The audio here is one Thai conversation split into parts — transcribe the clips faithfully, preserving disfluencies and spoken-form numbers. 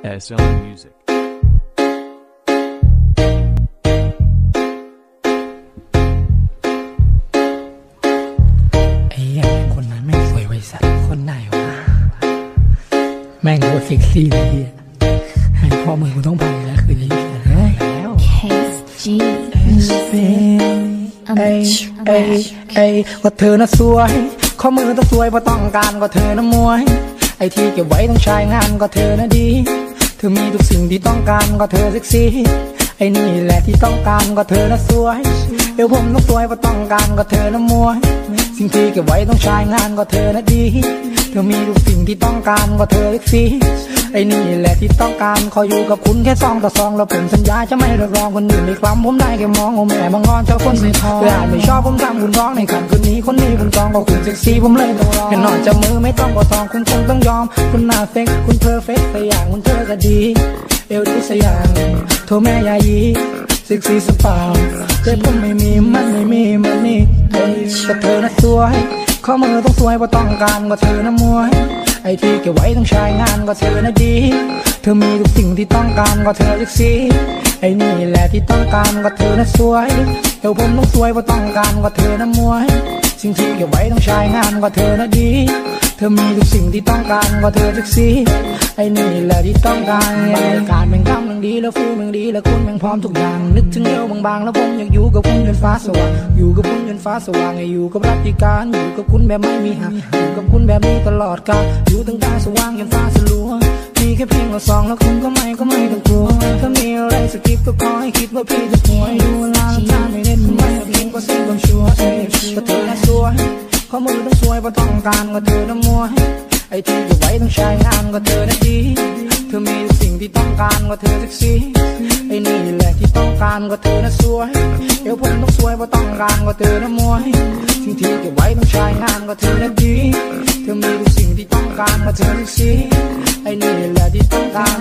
เอส แอล Music ไอ้ยังคนนั้นแม่งสวยไว้สัตว์คนไหนวะแม่งโคตรเซ็กซี่เลยให้พ่อมือกูต้องไปแล้วคืนนี้แล้วเค จีเอ้ยเอ้ยเอ้ยว่าเธอน่ะสวยข้อมือต้องสวยเพราะต้องการก็เธอน่ะมวยไอ้ที่เก็บไว้ต้องใช้งานก็เธอน่ะดีเธอมีทุกสิ่งที่ต้องการก็เธอเซ็กซี่ไอ้นี่แหละที่ต้องการก็เธอน่ะสวยเอวผมต้องสวยเพราะต้องการก็เธอน่ะมวยสิ่งที่เก็บไว้ต้องใช้งานก็เธอน่ะดีเธอมีทุกสิ่งที่ต้องการก็เธอเซ็กซี่ไอ้นี่แหละที่ต้องการขออยู่กับคุณแค่สองต่อสองแล้วผมสัญญาจะไม่เรียกร้องคนอื่นอีกครั้งผมได้แค่มองโอ้แม่บางงอนเจ้าคนไม่ทองเลยอาจไม่ชอบผมทำคุณร้องในค่ำคืนนี้คนนี้คุณจองก็คุณเซ็กซี่ผมเลยต้องรอแค่นอนจับมือไม่ต้องกอดทองคุณคงต้องยอมคุณหน้าเซ็กคุณเพอร์เฟคต์แต่อย่างคุณเธอก็ดีเอวดีสักอย่างโทรแม่ยายีเซ็กซี่สปาแต่ผมไม่มีมันไม่มีมันนี่เอ้ยแต่เธอน่ะสวยข้อมือต้องสวยเพราะต้องการก็เธอน่ะมวยไอ้ที่เก็บไว้ต้องใช้งานก็เธอน่ะดีเธอมีทุกสิ่งที่ต้องการก็เธอเซ็กซี่ไอ้นี่แหละที่ต้องการก็เธอน่ะสวยเอวผมต้องสวยเพราะต้องการก็เธอน่ะมวยสิ่งที่เก็บไว้ต้องใช้งานก็เธอน่ะดีเธอมีทุกสิ่งที่ต้องการก็เธอเซ็กซี่ไอ้นี่แหละที่ต้องการบรรยากาศแม่งกำลังดีแล้วฟิลแม่งดีแล้วคุณแม่งพร้อมทุกอย่างนึกถึงเอวบางๆแล้วผมอยากอยู่กับคุณจนฟ้าสว่างอยู่กับคุณจนฟ้าสว่างให้อยู่กับรัติการอยู่กับคุณแบบไม่มีหักอยู่กับคุณแบบนี้ตลอดกาลอยู่ตั้งแต่สว่างจนฟ้าสลัวมีแค่เพียงเราสองแล้วคุณก็ไม่ก็ไม่ต้องกลัวถ้ามีอะไรสกิปก็ขอให้คิดว่าพี่จะป่วยดูเวลาแล้วถ้าไม่เล่นไม่เพียงก็สิ้นความชัวร์เอ้ยก็เธอน่ะสวยข้อมือต้องสวยเพราะต้องการก็เธอน่ะมวยไอ้ที่เก็บไว้ต้องใช้งานก็เธอน่ะดีเธอมีสิ่งที่ต้องการก็เธอเซ็กซี่ไอ้นี่แหละที่ต้องการก็เธอน่ะสวยเอวผมต้องสวยเพราะต้องการก็เธอน่ะมวยสิ่งที่เก็บไว้ต้องใช้งานก็เธอน่ะดีเธอมีทุกสิ่งที่ต้องการก็เธอเซ็กซี่ไอ้นี่แหละที่ต้องการ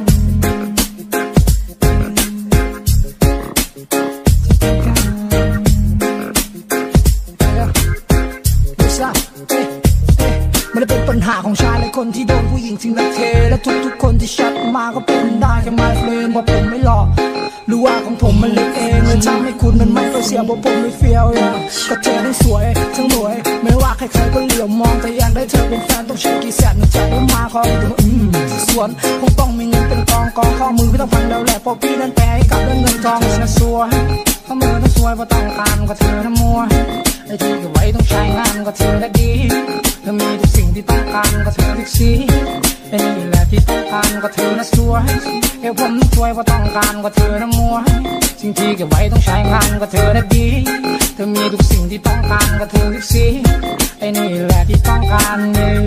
มันเป็นปัญหาของชายหลายคนที่โดนผู้หญิงทิ้งรักเทและทุกๆคนที่ชัดมาก็เป็นได้แค่ไมเฟรนเพราะผมไม่หลอกหรือว่าของผมมันเล็กเองเลยทำให้คุณมันไม่เสียเพราะผมไม่เฟี้ยวเลยก็เธอทั้งสวยทั้งรวยไม่ว่าใครๆก็เหลียวมองแต่อยากได้เธอเป็นแฟนต้องใช้กี่แสนใจได้มาขอให้ถึงอืมส่วนคงต้องมีเงินเป็นกองกองข้อมือไม่ต้องฟังแล้วแหละเพราะพี่นั้นแปลให้กับเรื่องเงินทองเลยนะสวยข้อมือต้องสวยเพราะต้องการก็เธอนะมัวไอ้ที่เก็บไว้ต้องใช้งานก็เธอได้ดีเธอมีทุกสิ่งที่ต้องการก็เธอเซ็กซี่ไอ้นี่แหละที่ต้องการก็เธอน่ะสวยเอวผมต้องสวยเพราะต้องการก็เธอน่ะมัวสิ่งที่เก็บไว้ต้องใช้งานก็เธอได้ดีเธอมีทุกสิ่งที่ต้องการก็เธอเซ็กซี่ไอ้นี่แหละที่ต้องการเลย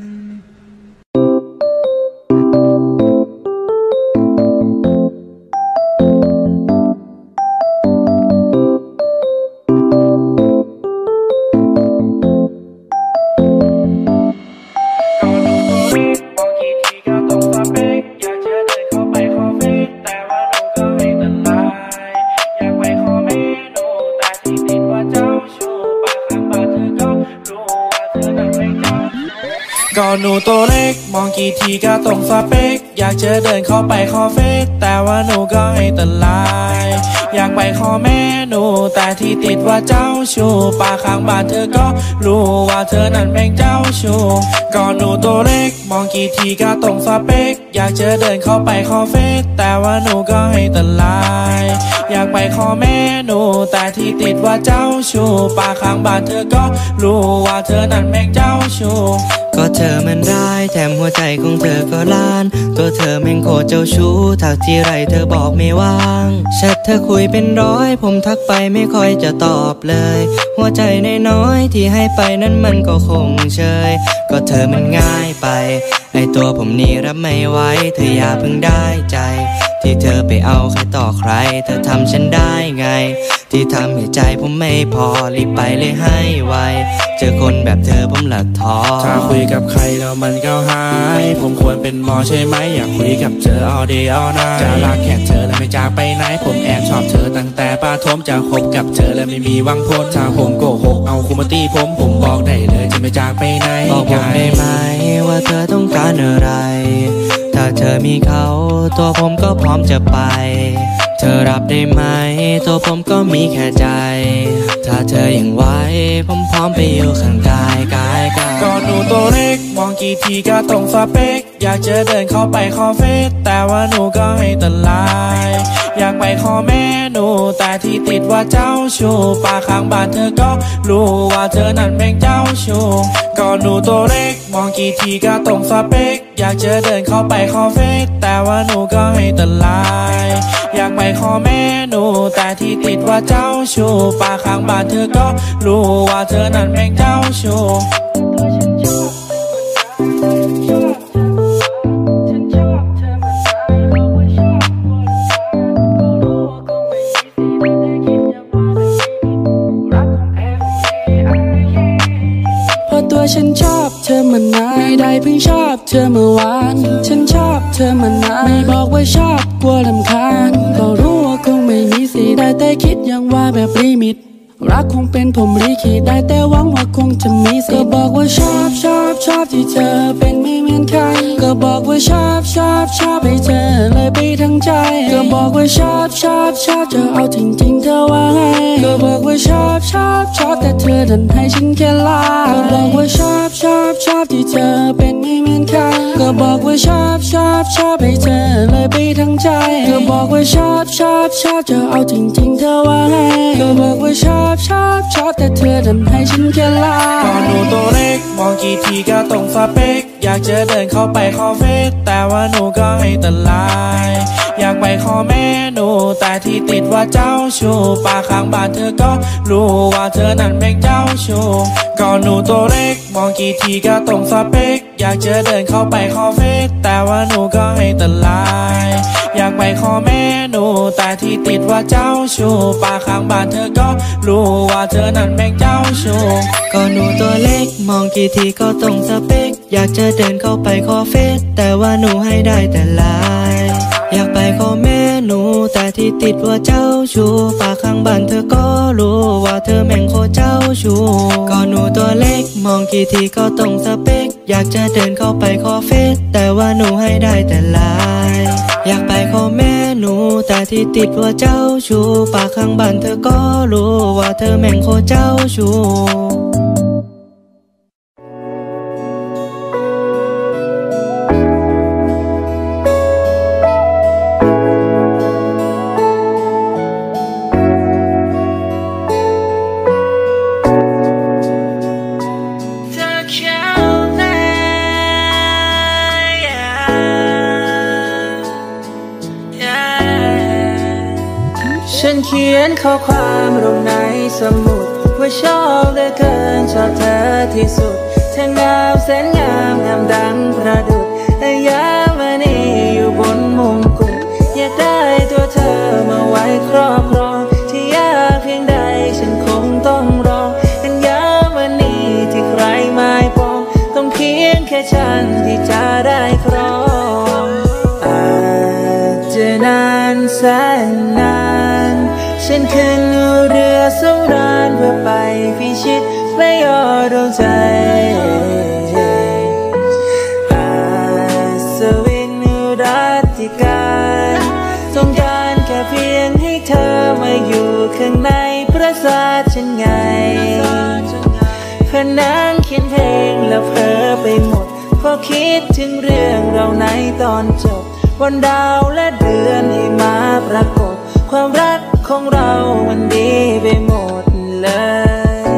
ก็หนูตัวเล็กมองกี่ทีก็ตรงสเปคอยากเจอเดินเข้าไปขอเฟซแต่ว่าหนูก็ให้ตลายอยากไปขอแม่หนูแต่ที่ติดว่าเจ้าชู้ป้าข้างบ้านเธอก็รู้ว่าเธอนั้นแม่งเจ้าชู้ก็หนูตัวเล็กมองกี่ทีก็ตรงสเปคอยากเจอเดินเข้าไปขอเฟซแต่ว่าหนูก็ให้ตลายอยากไปขอแม่หนูแต่ที่ติดว่าเจ้าชู้ป้าข้างบ้านเธอก็รู้ว่าเธอนั้นแม่งเจ้าชู้ก็เธอมันได้แถมหัวใจของเธอก็ล้านตัวเธอแม่งโคตรเจ้าชู้ทักทีไรเธอบอกไม่ว่างแชทเธอคุยเป็นร้อยผมทักไปไม่ค่อยจะตอบเลยหัวใจน้อยๆที่ให้ไปนั้นมันก็คงเชยก็เธอมันง่ายไปไอตัวผมนี่รับไม่ไหวเธออย่าเพิ่งได้ใจที่เธอไปเอาใครต่อใครเธอทำฉันได้ไงที่ทำให้ใจผมไม่พอรีบไปเลยให้ไวเจอคนแบบเธอผมหลักท้อถ้าคุยกับใครแล้วมันก็หายผมควรเป็นหมอใช่ไหมอยากคุยกับเธอ all day all night จะลาแค่เธอแล้วไม่จากไปไหนผมแอบชอบเธอตั้งแต่ประถมจะคบกับเธอแล้วไม่มีหวังพ้นถ้าผมโกหกเอาคุมาตีผมผมบอกได้เลยจะไม่จากไปไหนบอกผมได้ไหมว่าเธอต้องการอะไรถ้าาเธอมีเขาตัวผมก็พร้อมจะไปเธอรับได้ไหมตัวผมก็มีแค่ใจถ้าเธอยังไหวผมพร้อมไปอยู่ข้างกายกายกายก็หนูตัวเล็กมองกี่ทีก็ตรงสเปคอยากจะเดินเข้าไปขอเฟซแต่ว่าหนูก็ให้ตะลายอยากไปขอแม่หนูแต่ที่ติดว่าเจ้าชู้ป้าข้างบ้านเธอก็รู้ว่าเธอนั้นเป็นเจ้าชู้ก็หนูตัวเล็กมองกี่ทีก็ตรงสเปคอยากจะเดินเข้าไปขอเฟซแต่ว่าหนูก็ให้ตะลายอยากไปขอแม่หนูแต่ที่ติดว่าเจ้าชู้ป้าข้างบ้านเธอก็รู้ว่าเธอนั้นเป็นเจ้าชู้ฉันชอบเธอมานานไม่ได้เพิ่งชอบเธอเมื่อวานฉันชอบเธอมานานไม่บอกว่าชอบกลัวรำคาญก็รู้ว่าคงไม่มีสิทธิ์ได้แต่คิดยังว่าแบบลิมิตรักคงเป็นผมลิขิตได้แต่หวังว่าคงจะมีสิทธิ์ก็บอกว่าชอบชอบชอบที่เธอเป็นไม่เหมือนใครก็บอกว่าชอบชอบชอบให้เธอเลยไปทั้งใจก็บอกว่าชอบชอบชอบจะเอาจริงๆเธอว่าไงก็บอกว่าชอบชอบชอบแต่เธอดันให้ฉันแค่ลาก็บอกว่าชอบชอบชอบที่เธอเป็นไม่เหมือนใครก็บอกว่าชอบชอบชอบให้เธอเลยไปทั้งใจก็บอกว่าชอบชอบชอบจะเอาจริงๆเธอว่าไงก็บอกว่าชอบชอบชอบแต่เธอดันให้ฉันแค่ลาก็หนูตัวเล็กมองกี่ทีก็ตรงสเปคอยากจะเดินเข้าไปขอเฟซแต่ว่าหนูก็ให้ตะลายอยากไปขอแม่หนูแต่ที่ติดว่าเจ้าชู้ป้าข้างบ้านเธอก็รู้ว่าเธอนั้นเป็นเจ้าชู้ก็หนูตัวเล็กมองกี่ทีก็ตรงสเปคอยากจะเดินเข้าไปขอเฟซแต่ว่าหนูก็ให้ตะลายอยากไปขอแม่หนูแต่ที่ติดว่าเจ้าชู้ป้าข้างบ้านเธอก็รู้ว่าเธอนั้นเป็นเจ้าชู้ก็หนูตัวเล็กมองกี่ทีก็ตรงสเปคอยากจะเดินเข้าไปขอเฟซแต่ว่าหนูให้ได้แต่ไลน์อยากไปขอแม่หนูแต่ที่ติดว่าเจ้าชู้ป้าข้างบ้านเธอก็รู้ว่าเธอแม่งโคตรเจ้าชู้ก็หนูตัวเล็กมองกี่ทีก็ตรงสเปคอยากจะเดินเข้าไปขอเฟซแต่ว่าหนูให้ได้แต่ไลน์อยากไปขอแม่หนูแต่ที่ติดว่าเจ้าชู้ป้าข้างบ้านเธอก็รู้ว่าเธอแม่งโคตรเจ้าชู้ฉันเขียนข้อความลงในสมุดว่าชอบเหลือเกินชอบเธอที่สุดเธองามแสนงามงามดังประดุจอัญมณีอยู่บนมงกุฎอยากได้ตัวเธอมาไว้ครอบครองที่ยากเพียงใดฉันคงต้องรออัญมณีที่ใครไม่ปองต้องเพียงแค่ฉันที่จะได้ครองอาจจะนานแสนนานฉันขึ้นเรือสำราญเพื่อไปพิชิตและยอดดวงใจอาสวินรัตติการต้องการแค่เพียงให้เธอมาอยู่ข้างในปราสาทฉันไงเพื่อนั่งเขียนเพลงแล้วเพ้อไปหมดพอคิดถึงเรื่องเราในตอนจบวันดาวและเดือนให้มาปรากฏความรักของเรามันดีไปหมดเลย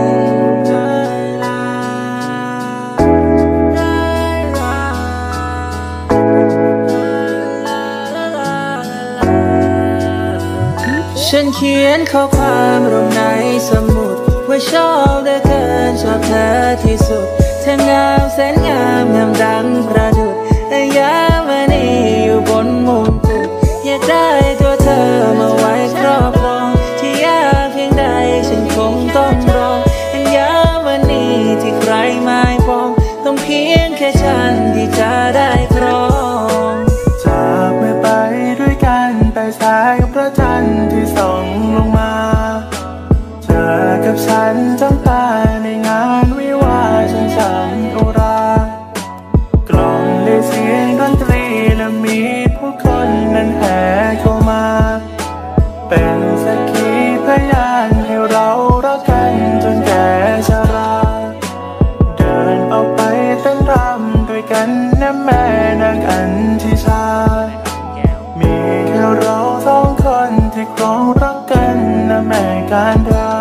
ฉันเขียนข้อความลงในสมุดว่าชอบเหลือเกินชอบเธอที่สุดเธองามแสนงามงามดังประดุจอัญมณีอยู่บนมงกุฎอยากได้ตัวเธอมาไว้ครอบครองที่ยากเพียงใดฉันคงต้องรออัญมณีที่ใครไม่ปองต้องเพียงแค่ฉันที่จะได้ครองจากเมื่อไปด้วยกันไปสายกับพระจันทร์ที่ส่องลงมาเจอกับฉันจ้องตาในงานวิวาห์ฉันฉันอุรากล่องเแม่นั่งกันที่ชายมีแค่เราสองคนที่ครองรักกันนะแม่การดา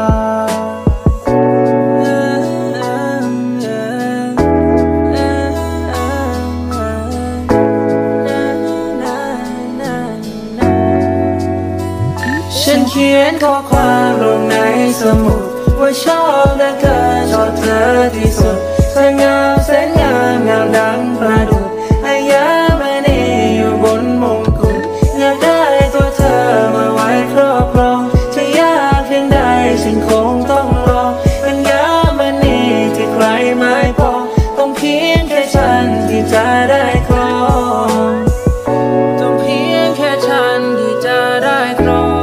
ฉันเขียนข้อความลงในสมุดว่าชอบและเธอชอบเธอที่สุดเธองามแสนงามงามดังประดุจอายามณีอยู่บนมงกุฎอยากได้ตัวเธอมาไว้ครอบครองจะยากเพียงใดฉันคงต้องรอเป็นยามณีที่ใครไม่พอต้องเพียงแค่ฉันที่จะได้ครองต้องเพียงแค่ฉันที่จะได้ครอง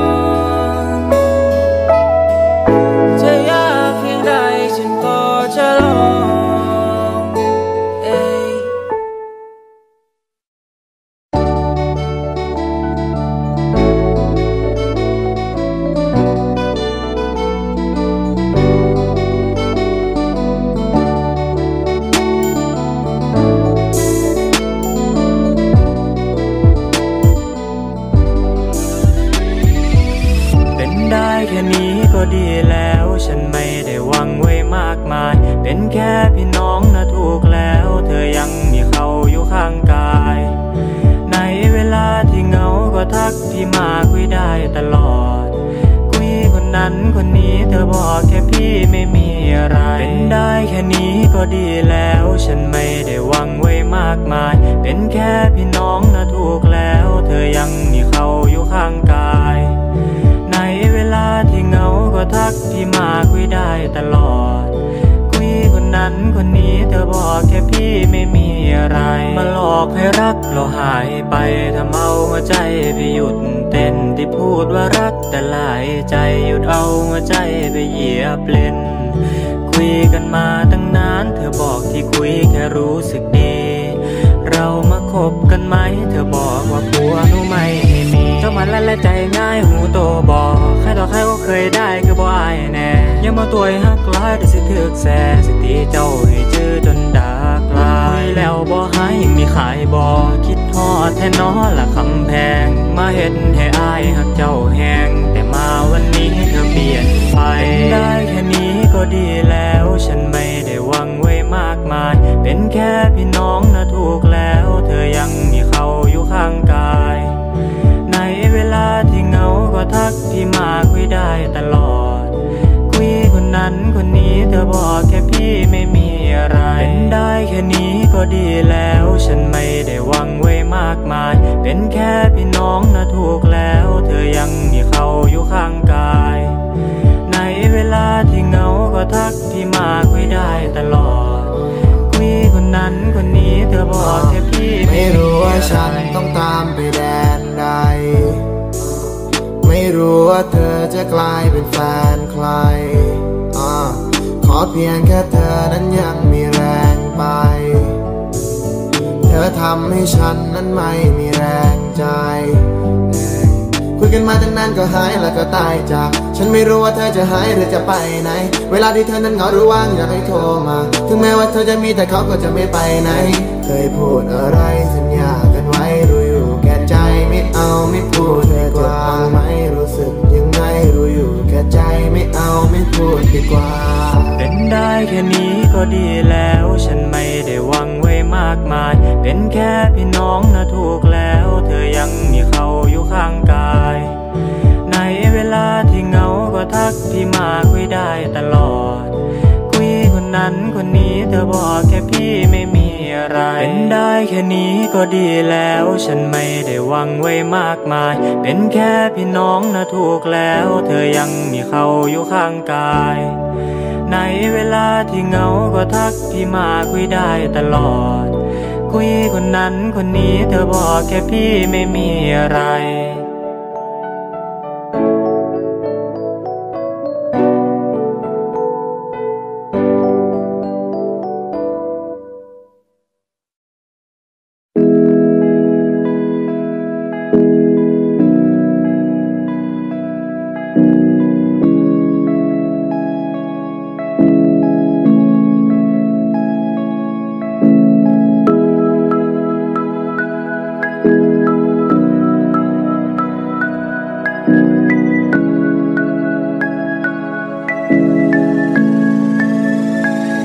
แค่นี้ก็ดีแล้วฉันไม่ได้หวังไว้มากมายเป็นแค่พี่น้องนะถูกแล้วเธอยังมีเขาอยู่ข้างกายในเวลาที่เหงาก็ทักพี่มาคุยได้ตลอดคุยคนนั้นคนนี้เธอบอกแค่พี่ไม่มีอะไรเป็นได้แค่นี้ก็ดีแล้วฉันไม่ได้หวังไว้มากมายเป็นแค่พี่น้องนะถูกแล้วเธอยังมีเขาอยู่ข้างกายในเวลาที่เหงาก็ทักพี่มาคุยได้ตลอดคุยคนนั้นคนนี้เธอบอกแค่พี่ไม่มีอะไรมาหลอกให้รักเราหายไปทำเอาหัวใจพี่หยุดเต้นที่พูดว่ารักแต่หลายใจหยุดเอาหัวใจไปเหยียบเล่นคุยกันมาตั้งนานเธอบอกที่คุยแค่รู้สึกดีเรามาคบกันไหมเธอบอกว่าผัวหนูไม่ให้มีเจ้ามันละละใจง่ายหูโตบอกใครต่อใครก็เคยได้คือบ่อายแน่ยังมาตัวหักลายแต่สิถึกแสสติเจ้าให้ชื่อจนดากลายแล้วบ่หายยังมีขายบ่คิดทอดแทนน้อละคำแพงมาเห็นให้อายหักเจ้าแหงแต่มาวันนี้เธอเปลี่ยนไปได้แค่นี้ก็ดีแล้วฉันไม่ได้หวังไว้มากมายเป็นแค่พี่น้องนะถูกแล้วเธอยังมีเขาอยู่ข้างกายในเวลาที่เหงาก็ทักพี่มาคุยได้ตลอดคุยคนนั้นคนนี้เธอบอกแค่พี่ไม่มีอะไรเป็นได้แค่นี้ก็ดีแล้วฉันไม่ได้หวังไว้มากมายเป็นแค่พี่น้องนะถูกแล้วเธอยังมีเขาอยู่ข้างกายในเวลาที่เหงาก็ทักพี่มาคุยได้ตลอดคุยคนนั้นคนนี้เธอบอกแค่พี่ไม่รู้ว่าฉันต้องตามไปแดนใดไม่รู้ว่าเธอจะกลายเป็นแฟนใครขอเพียงแค่เธอนั้นยังมีแรงไปเธอทำให้ฉันนั้นไม่มีแรงใจคุยกันมาตั้งนานก็หายแล้วก็ตายจากฉันไม่รู้ว่าเธอจะหายหรือจะไปไหนเวลาที่เธอนั้นเหงาหรือว่างอยากให้โทรมาถึงแม้ว่าเธอจะมีแต่เขาก็จะไม่ไปไหนเคยพูดอะไรสัญญากันไว้รู้อยู่แก่ใจไม่เอาไม่พูดดีกว่าไม่รู้สึกยังไงรู้อยู่แก่ใจไม่เอาไม่พูดดีกว่าเป็นได้แค่นี้ก็ดีแล้วฉันไม่ได้หวังไว้มากมายเป็นแค่พี่น้องนะถูกแล้วเธอยังมีเขาอยู่ข้างกายในเวลาที่เหงาก็ทักพี่มาคุยได้ตลอดคุยคนนั้นคนนี้เธอบอกแค่พี่ไม่มีอะไรเป็นได้แค่นี้ก็ดีแล้วฉันไม่ได้หวังไว้มากมายเป็นแค่พี่น้องนะถูกแล้วเธอยังมีเขาอยู่ข้างกายในเวลาที่เหงาก็ทักพี่มาคุยได้ตลอดคุยคนนั้นคนนี้เธอบอกแค่พี่ไม่มีอะไร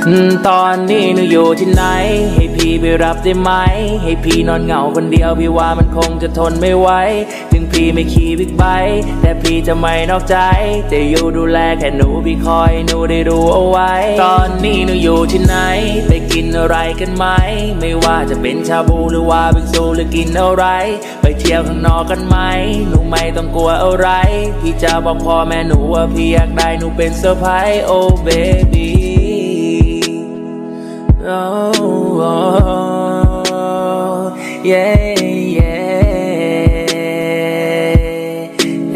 ตอนนี้หนูอยู่ที่ไหนให้พี่ไปรับได้ไหมให้พี่นอนเหงาคนเดียวพี่ว่ามันคงจะทนไม่ไหวถึงพี่ไม่ขี่บิ๊กไบค์แต่พี่จะไม่นอกใจจะอยู่ดูแลแค่หนูพี่คอยหนูได้รู้เอาไว้ตอนนี้หนูอยู่ที่ไหนไปกินอะไรกันไหมไม่ว่าจะเป็นชาบูหรือว่าบิงซูหรือกินอะไรไปเที่ยวข้างนอกกันไหมหนูไม่ต้องกลัวอะไรพี่จะบอกพ่อแม่หนูว่าพี่อยากได้หนูเป็นเซอร์ไพรส์โอ้เบบี้Oh, oh, yeah, yeah,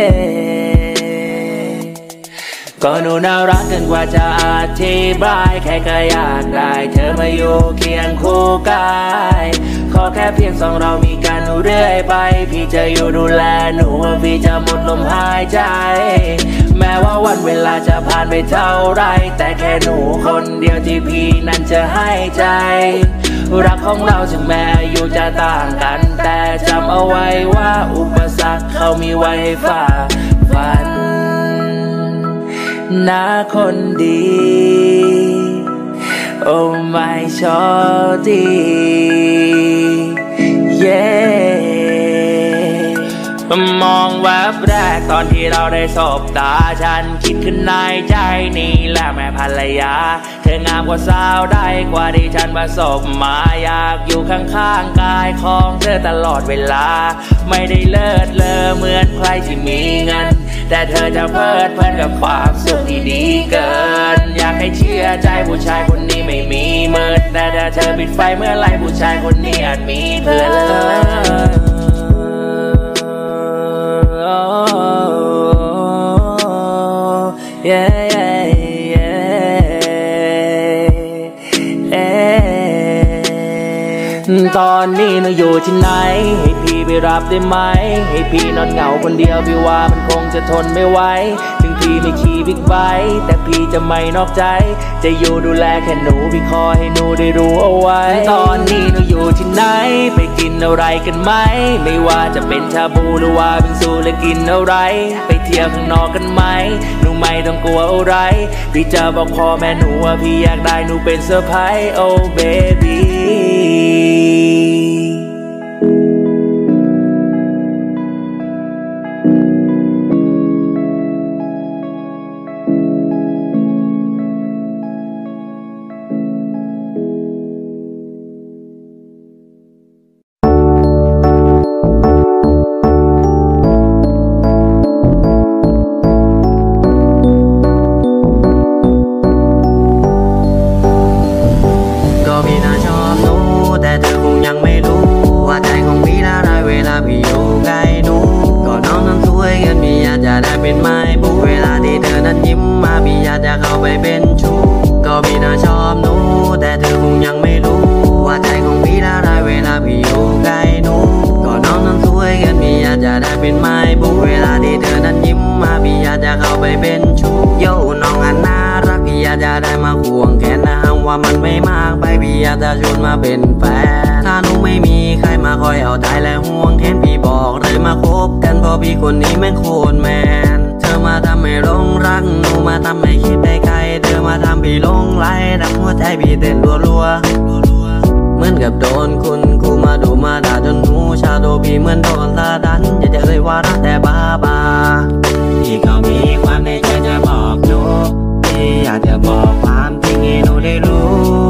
yeah. ก็หนูน่ารักเกินกว่าจะอธิบายแค่ก็อยากได้เธอมาอยู่เคียงคู่กายขอแค่เพียงสองเรามีกันเรื่อยไปพี่จะอยู่ดูแลหนูพี่จะหมดลมหายใจแม้ว่าวันเวลาจะผ่านไปเท่าไรแต่แค่หนูคนเดียวที่พี่นั้นจะให้ใจรักของเราถึงแม้อายุจะต่างกันแต่จำเอาไว้ว่าอุปสรรคเขามีไว้ให้ฝ่าฟันนะคนดีโอ้ไม่ชอบดีเย้มองแวบแรกตอนที่เราได้สบตาฉันคิดขึ้นในใจนี่แหละแม่ภรรยาเธองามกว่าสาวได้กว่าที่ฉันประสบมาอยากอยู่ข้างๆกายของเธอตลอดเวลาไม่ได้เลิศเลอเหมือนใครที่มีเงินแต่เธอจะเพลิดเพลินกับความสุขที่ดีเกินอยากให้เชื่อใจผู้ชายคนนี้ไม่มีมืดแต่ถ้าเธอปิดไฟเมื่อไรผู้ชายคนนี้อาจมีเพื่อนYeah, yeah, yeah. ตอนนี้หนูอยู่ที่ไหนให้พี่ไปรับได้ไหมให้พี่นอนเหงาคนเดียวพี่ว่ามันคงจะทนไม่ไหวถึงพี่ไม่ขี่บิ๊กไบค์แต่พี่จะไม่นอกใจจะอยู่ดูแลแค่หนูพี่คอยให้หนูได้รู้เอาไว้ตอนนี้หนูอยู่ที่ไหนไปกินอะไรกันไหมไม่ว่าจะเป็นชาบูหรือว่าบิงซูหรือกินอะไรไปเที่ยวข้างนอกกันไหมหนูไม่ต้องกลัวอะไรพี่จะบอกพ่อแม่หนูว่าพี่อยากได้หนูเป็นเซอร์ไพรส์โอ้เบบี้มันไม่มากไปพี่อยากจะชวนมาเป็นแฟนถ้าหนูไม่มีใครมาคอยเอาใจและห่วงแค้นพี่บอกเลยมาคบกันเพราะพี่คนนี้แม่งโคตรแมนเธอมาทำให้หลงรักหนูมาทำให้คิดไปไกลเธอมาทำพี่หลงไหลดังหัวใจพี่เต้นรัวๆเหมือนกับโดนคุณกูมาดูมาด่าจนหูชาโดพี่เหมือนโดนสะดันจะจะเลยว่ารักแต่บ้าบาพี่ก็มีความในใจจะบอกหนูพี่อยากจะบอกความจริงให้หนูได้รู้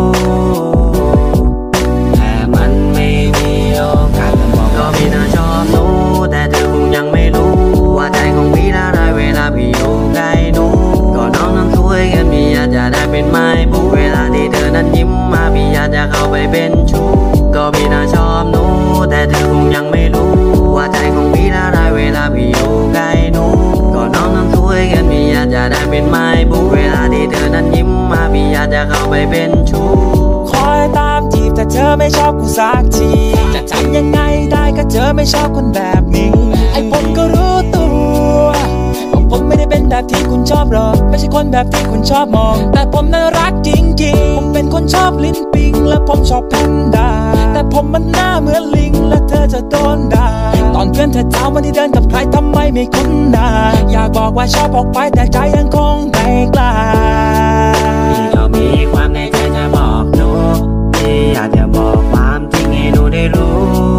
แต่มันไม่มีโอกาสจะบอกก็พี่น่าชอบหนูแต่เธอคงยังไม่รู้ว่าใจของพี่ละลายเวลาพี่อยู่ใกล้หนูก็น้องนั้นสวยกันพี่อยากจะได้เป็นไม้บุกเวลาที่เธอนั้นยิ้มมาพี่อยากจะเข้าไปเป็นชู้ก็พี่น่าชอบหนูแต่เธอคงยังไม่รู้ว่าใจของพี่ละลายเวลาพี่อยู่ใกล้หนูก็น้องนั้นสวยกันพี่อยากจะได้เป็นไม้บุกเวลาที่เธอนั้นยิ้มมาพี่อยากจะเข้าไปเป็นชู้คอยตามจีบแต่เธอไม่ชอบกูสักทีจะทำยังไงได้ก็เธอไม่ชอบคนแบบนี้ไอ้ผมก็รู้ตัวผมไม่ได้เป็นแบบที่คุณชอบหรอกไม่ใช่คนแบบที่คุณชอบมองแต่ผมน่ารักจริงๆผมเป็นคนชอบลิ้นปิงและผมชอบแพนด้าแต่ผมมันหน้าเหมือนลิงและเธอจะโดนด่าตอนเพื่อนเธอถามว่าที่เดินกับใครทำไมไม่คุ้นหน้าอยากบอกว่าชอบออกไปแต่ใจยังคงไม่กล้าพี่ก็มีความในใจจะบอกหนูพี่อยากจะบอกความจริงให้หนูได้รู้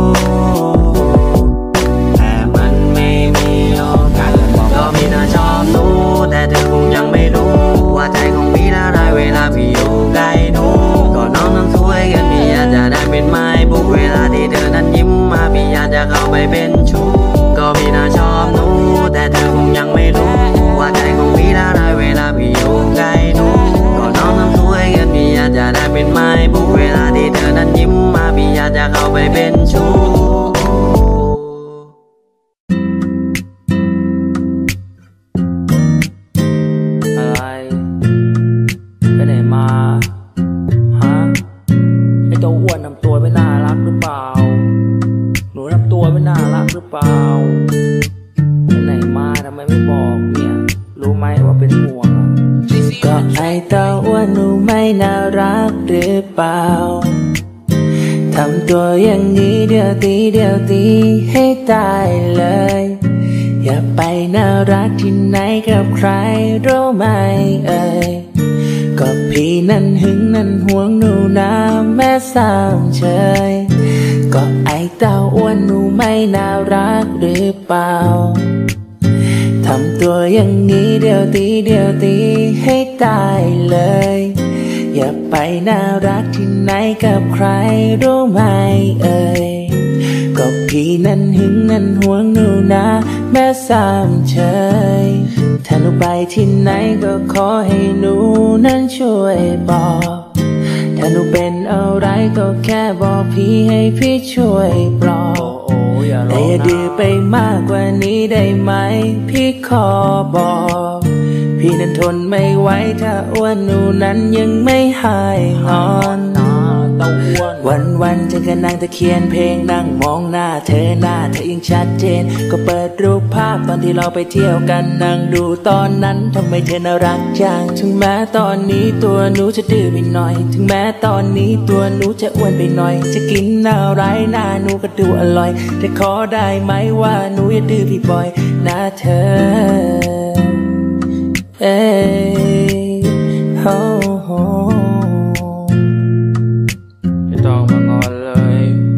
แต่มันไม่มีโอกาสจะบอกก็พี่น่าชอบหนูแต่เธอคงยังไม่รู้ว่าใจของพี่ละลายเวลาพี่อยู่ใกล้หนูก็น้องนั้นสวยกันพี่อยากจะได้เป็นไม้บุกเวลาที่เธอนั้นยิ้มมาพี่อยากจะเข้าไปเป็นชู้ก็พี่น่าชอบหนูแต่เธอคงยังไม่รู้ว่าใจของพี่ละลายเวลาพี่อยู่ใกล้หนูก็น้องนั้นสวยกันพี่อยากจะได้เป็นไม้บุกเวลาที่เธอนั้นยิ้มมาพี่อยากจะเข้าไปเป็นชู้อะไรไปไหนมาฮะไอ้เจ้าอ้วนทำตัวไม่น่ารักหรือเปล่าหนูทำตัวไม่น่ารักหรือเปล่าไปไหนมาทำไมไม่บอกเนี่ยรู้ไหมว่าเป็นห่วงก็ไอ้เจ้าอ้วนหนูไม่น่ารักหรือเปล่าทำตัวอย่างนี้เดี๋ยวตีเดี๋ยวตีให้ตายเลยอย่าไปน่ารักที่ไหนกับใครรู้ไหมเอ่ยก็พี่นั้นหึงนั้นห่วงหนูนะแม่สามเชยก็ไอ้เต้าอ้วนหนูไม่น่ารักหรือเปล่าทำตัวอย่างนี้เดี๋ยวตีเดี๋ยวตีให้ตายเลยอย่าไปน่ารักที่ไหนกับใครรู้ไหมเอ่ยก็พี่นั้นหึงนั้นห่วงหนูนะแม่สามเชยถ้าหนูไปที่ไหนก็ขอให้หนูนั้นช่วยบอกถ้าหนูเป็นอะไรก็แค่บอกพี่ให้พี่ช่วยปลอบแต่อย่าดื้อไปมากกว่านี้ได้ไหมพี่ขอบอกพี่นั้นทนไม่ไหวถ้าอ้วนหนูนั้นยังไม่หายงอนวันวันจะก็นั่งตะเคียนเพลงนั่งมองหน้าเธอหน้าเธอยังชัดเจนก็เปิดรูปภาพตอนที่เราไปเที่ยวกันนั่งดูตอนนั้นทำไมเธอน่ารักจังถึงแม้ตอนนี้ตัวหนูจะดื้อไปหน่อยถึงแม้ตอนนี้ตัวหนูจะอ้วนไปหน่อยจะกินอะไรหน้าหนูก็ดูอร่อยแต่ขอได้ไหมว่าหนูอย่าดื้อพี่บ่อยนะเธอเอ้ยโฮโฮไม่ต้องมางอนเลย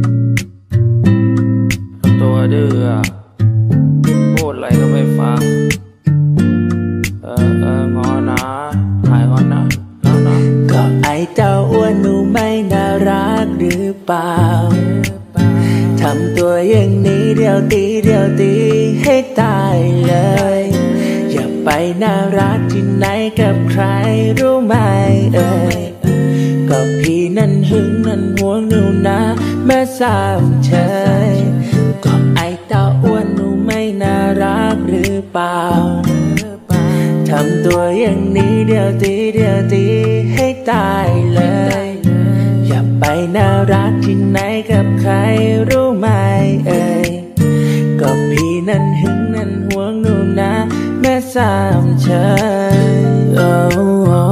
ทำตัวดื้อพูดอะไรก็ไม่ฟังเออเอองอนนะหายงอนนะนะนะก็ไอ้เจ้าอ้วนหนูไม่น่ารักหรือเปล่าทำตัวอย่างนี้เดี๋ยวตีเดี๋ยวตีให้ตายเลยอย่าไปน่ารักที่ไหนกับใครรู้ไหมเอ่ยก็พี่นั้นหึงนั้นห่วงหนูนะแม่สามเชยก็ไอ้เต้าอ้วนหนูไม่น่ารักหรือเปล่าทำตัวอย่างนี้เดี๋ยวตีเดี๋ยวตีให้ตายเลยอย่าไปน่ารักที่ไหนกับใครรู้ไหมเอ่ยก็พี่นั้นหึงนั้นห่วงหนูนะแม่สามเชยโอ้โอ้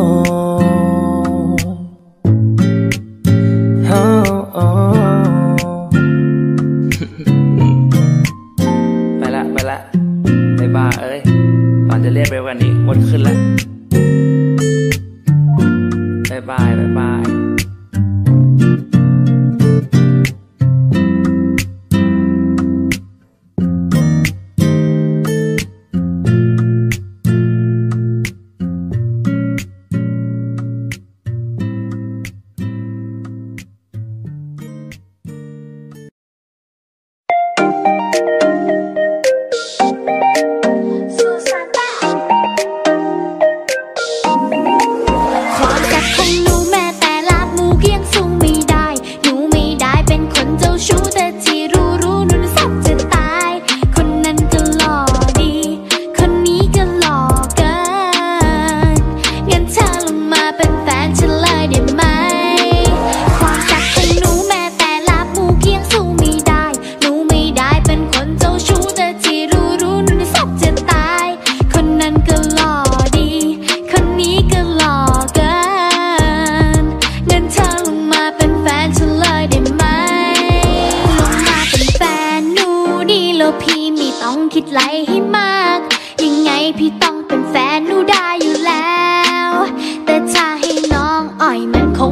โอ้ไปละไปละไปบ้าเอ้ยตอนจะเรียกไปวันนี้หมดขึ้นละบายบายบายบายคิดไล่ให้มากยังไงพี่ต้องเป็นแฟนหนูได้อยู่แล้วแต่เธ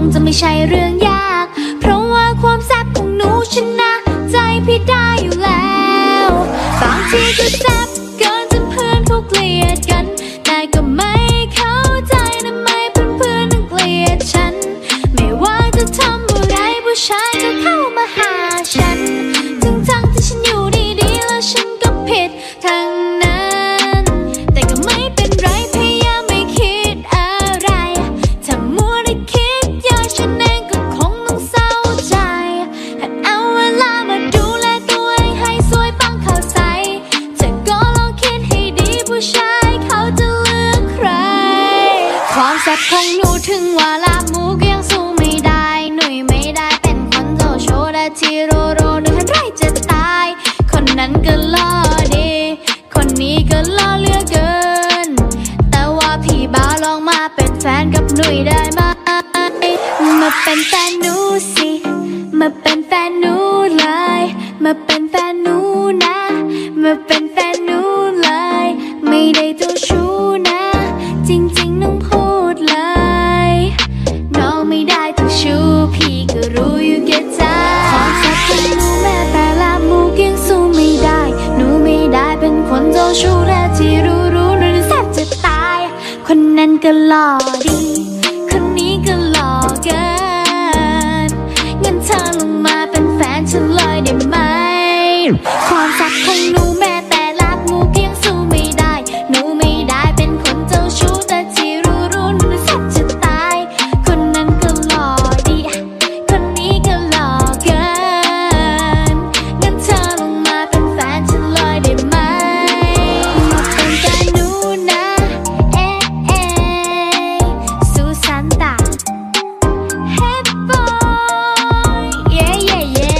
จะไม่ใช่เรื่องยากเพราะว่าความแซ่บของหนูชนะใจพี่ได้อยู่แล้วบางทีก็แซ่บเกินจนเพื่อนเขาเกลียดกันแต่ก็ไม่เข้าใจทำไมเพื่อนๆถึงเกลียดฉันไม่ว่าจะทำอะไรผู้ชายก็เข้ามาหาฉันทั้งๆที่ฉันอยู่ดีๆแล้วฉันก็ผิดทั้งนั้นแต่ก็ไม่เป็นไรพยายามไม่คิดอะไรถ้ามัวได้คิดเยอะฉันเองก็คงต้องเศร้าใจหัดเอาเวลามาดูแลตัวเองให้สวยปังเข้าใสเธอก็ลองคิดให้ดีผู้ชายเขาจะเลือกใครความแซ่บของหนูถึงว่าลาบหมูก็ยังสู้ไม่ได้หนุ่ยไม่ได้เป็นคนเจ้าโชว์แต่ที่โรโรหนึ่งไรจะตายคนนั้นก็ล่อดีคนนี้ก็ล่อเหลือเกินแต่ว่าพี่บ่าวลองมาเป็นแฟนกับหนุ่ยได้ไหมมาเป็นแฟนหนูสิมาเป็นแฟนหนูเลยมาเป็นแฟนหนูนะมาเป็นแฟนหนูเลยไม่ได้เจ้าชู้นะจริงๆน้องพูดเลยน้องไม่ได้เจ้าชู้พี่ก็รู้อยู่แก่ใจความแซ่บของหนูแม้แต่ลาบหมูก็ยังสู้ไม่ได้หนูไม่ได้เป็นคนเจ้าชู้และที่รู้รู้หนูแซ่บจะตายคนนั้นก็หล่อดีคนนี้ก็หล่อเกินงั้นเธอลงมาเป็นแฟนฉันเลยได้ไหมความแซ่บของหนูแม้แต่ลาบหมูก็ยังสู้ไม่ได้หนูไม่ได้เป็นคนเจ้าชู้แต่ที่รู้รู้หนูแซ่บจะตายคนนั้นก็หล่อดีคนนี้ก็หล่อเกินงั้นเธอลงมาเป็นแฟนฉันเลยได้ไหมมาเป็นแฟนหนูนะเอ๊ะเอ๊ะซูซันตาเฮดบอยเย่เย่เย่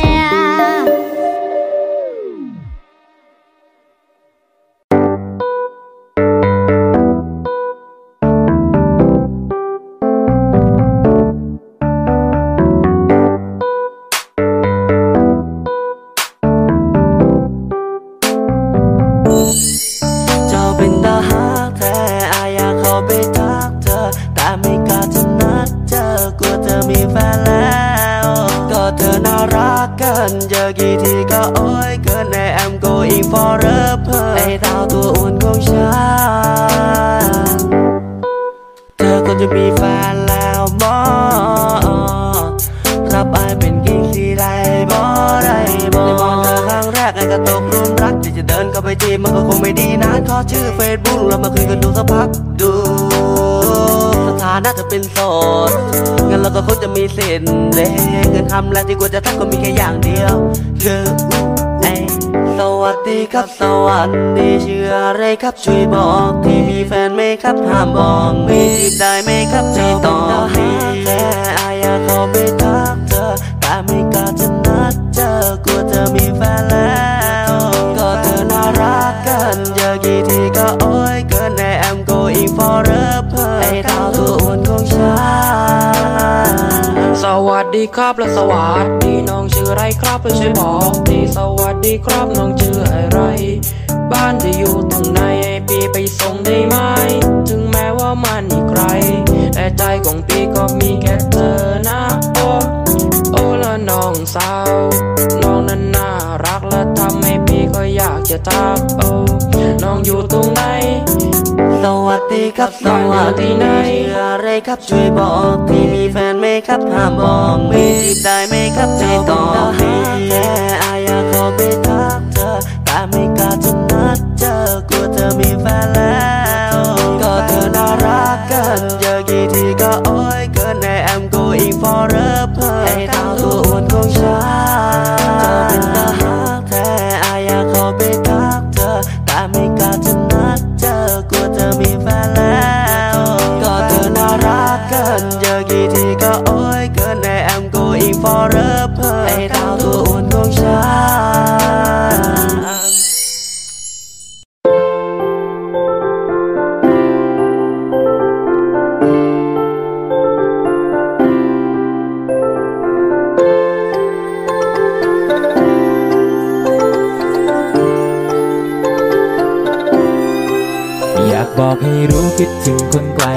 เจ้าเป็นตาฮักแท้อายอยากเข้าไปทักเธอแต่ไม่กล้าจะนัดเจอกลัวเธอมีแฟนแล้วก็เธอน่ารักเกินเจอกี่ทีก็โอ้ยเกินใน I'm going forever ไอ้ดาวตัวอ้วนของฉันเธอก็จะมีแฟนแล้วบอรับอายเป็นกิ๊กที่ไรบ่ได้บ่ได้มองเธอครั้งแรกไอ้ก็ตกหลุมรักที่จะเดินเข้าไปจีบมันก็คงไม่ดีนะขอชื่อเฟซบุ๊กเรามาคุยกันดูสักพักดูสถานะเธอเป็นโสดงั้นเราก็คงจะมีสิทธิ์เด้เกินคำแล้วที่ควรจะทักก็มีแค่อย่างเดียวคือไอ้สวัสดีครับสวัสดีชื่ออะไรครับช่วยบอกที่มีแฟนไหมครับห้ามบอกมีจีบได้ไหมครับใจต่อให้แค่อายอยากเข้าไปทักเธอแต่ไม่กล้าจะนัดเจอกลัวเธอมีแฟนแล้วก็เธอน่ารักเกินเจอกี่ทีก็โอ้ยเกินใน I'm going forever ไอ้ดาวตัวอ้วนของฉันสวัสดีครับและสวัสดีน้องชื่ออะไรครับและช่วยบอกทีสวัสดีครับน้องชื่ออะไรบ้านจะอยู่ตรงไหนให้พี่ไปส่งได้ไหมถึงแม้ว่ามันมีใครแต่ใจของพี่ก็มีแค่เธอนะโอ้โอ้ละน้องสาวน้องนั้นน่ารักและทำให้พี่ก็อยากจะทักโอ้น้องอยู่ตรงไหนสวัสดีครับสวัสดีชื่ออะไรครับช่วยบอกที่มีแฟนไหมครับห้ามบอกมีจีบได้ไหมครับใจต่อให้แค่อายอยากเข้าไปทักเธอแต่ไม่กล้าจะนัดเจอกลัวเธอมีแฟนแล้วก็เธอน่ารักเกินเจอกี่ทีก็โอ้ยเกินใน I'm going forever ไอ้ดาวตัวอ้วนของฉันเธอเป็นตาฮักแท้อายอยากเข้าไปทักเธอแต่ไม่กล้าจะนัดเจอกลัวเธอมีแฟนแล้วก็เธอน่ารักเกินเจอกี่ทีก็โอ้ยเกินใน I'm going forever ไอ้ดาวตัวอ้วนของฉันบอกให้รู้คิดถึงคนไกล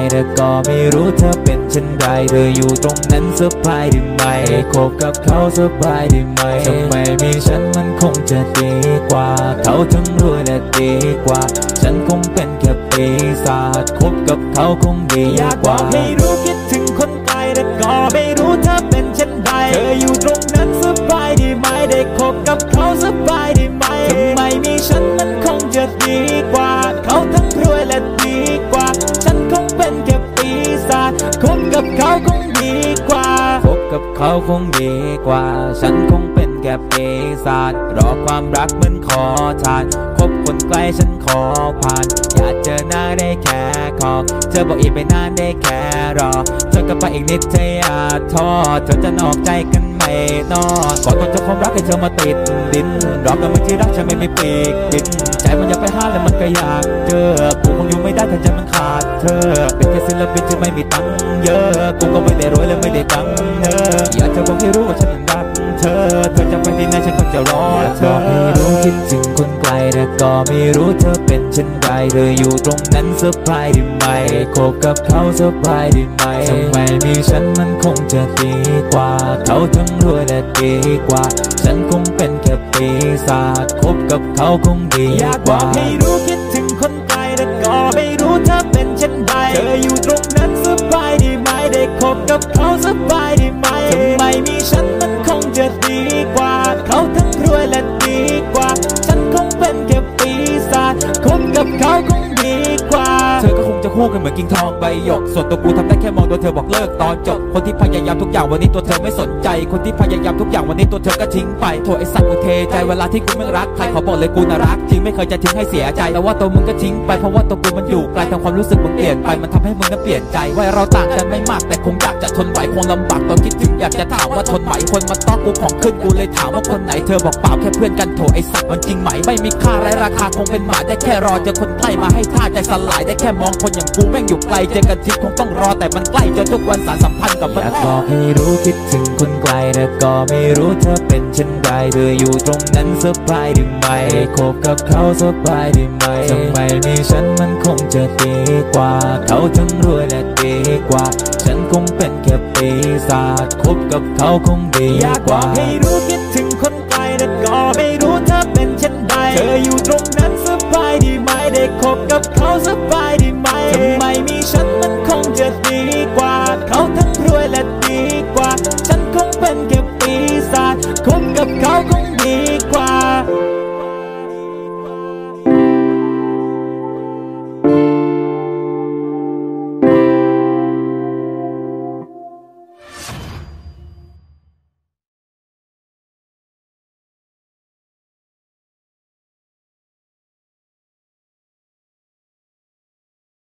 แต่ก็ไม่รู้เธอเป็นเช่นไรเธออยู่ตรงนั้นสบายได้ไหมคบกับเขาสบายได้ไหมทำไมมีฉันมันคงจะดีกว่าเขาทั้งรวยและดีกว่าฉันคงเป็นแค่ปีศาจคบกับเขาคงดีกว่าอยากบอกให้รู้คิดถึงคนไกลแต่ก็ไม่รู้เธอเป็นเช่นไรเธออยู่ตรงนั้นสบายได้ไหมได้คบกับเขาสบายได้ไหมทำไมมีฉันมันคงจะดีกว่าเขาทั้งรวยและดีกว่าฉันคงเป็นแค่ปีศาจคบกับเขาคงดีกว่าคบกับเขาคงดีกว่าฉันคงเป็นแค่ปีศาจรอความรักเหมือนขอทานคบคนไกลฉันขอผ่านอยากเจอหน้าได้แค่ขอเธอบอกอีกไปนานได้แค่รอเธอก็ไปอีกนิดเธออย่าท้อเธอจะนอกใจกันไหมนอขอต้นเจ้าความรักให้เธอมาติดดินรอบกันไม่ที่รักฉันไม่มีปีกบินใจมันอยากไปห้าแล้วมันก็อยากเจอกูคงอยู่ไม่ได้ถ้าใจมันขาดเธอเป็นแค่ศิลปินที่ไม่มีตังค์เยอะกูก็ไม่ได้รวยและไม่ได้ตังค์เธออยากจะบอกให้รู้ว่าฉันรักเธอเธอจะไปที่ไหนฉันก็จะรอเธอไม่รู้คิดถึงคนไกลแต่ก็ไม่รู้เธอเป็นเช่นไรเธออยู่ตรงนั้นสบายได้ไหมคบกับเขาสบายได้ไหมทำไมมีฉันมันคงจะดีกว่าเขาทั้งรวยและดีกว่าฉันคงเป็นแค่ปีศาจคบกับเขาคงดีอยากบอกให้รู้คิดถึงคนไกลแต่ก็ไม่รู้เธอเป็นเช่นไรเธออยู่ตรงนั้นสบายได้ไหมได้คบกับเขาสบายได้ไหมทำไมมีฉันมันคงจะดีกว่าเขาทั้งรวยและดีกว่าฉันคงเป็นแค่ปีศาจคบกับเขาคงดีกว่าเธอก็คงจะคู่กันเหมือนกิ่งทองใบหยกส่วนตัวกูทำได้แค่มองตัวเธอบอกเลิกตอนจบคนที่พยายามทุกอย่างวันนี้ตัวเธอไม่สนใจคนที่พยายามทุกอย่างวันนี้ตัวเธอก็ทิ้งไปโถไอ้สัตว์กูเทใจเวลาที่กูไม่รักใครขอบอกเลยกูน่ารักจริงไม่เคยจะทิ้งให้เสียใจแต่ว่าตัวมึงก็ทิ้งไปเพราะว่าตัวกูมันอยู่ไกลทำความรู้สึกมึงเปลี่ยนไปมันทำให้มึงนั้นเปลี่ยนใจว่าเราต่างกันไม่มากแต่คงอยากจะทนไหวคงลำบากตอนคิดถึงอยากจะถามว่าทนไหวคนมาต้อนกูของขึ้นกูเลยถามว่าคนไหนเธอบอกเปล่าแค่เพื่อนกันโถไอ้สัตว์มันจริงไหมไม่มีค่าไร้ราคาคงเป็นหมาได้แค่รอเจอคนใกล้มาให้ท่าใจสลายได้แค่มองคนอย่างกูแม่งอยู่ไกลเจอกันทีคงต้องรอแต่มันใกล้จนทุกวันสารสัมพันธ์กับมันอยากบอกให้รู้คิดถึงคนไกลแต่ก็ไม่รู้เธอเป็นเช่นไรเธออยู่ตรงนั้นสบายได้ไหมคบกับเขาสบายได้ไหมทำไมมีฉันมันคงจะดีกว่าเขาทั้งรวยและดีกว่าฉันคงเป็นแค่ปีศาจคบกับเขาคงดีอยากบอกให้รู้คิดถึงคนไกลแต่ก็ไม่รู้เธอเป็นเช่นไรเธออยู่ตรงนั้นสบายได้ไหมได้คบกับเขาสบายได้ไหมทำไมมีฉันมันคงจะดีกว่า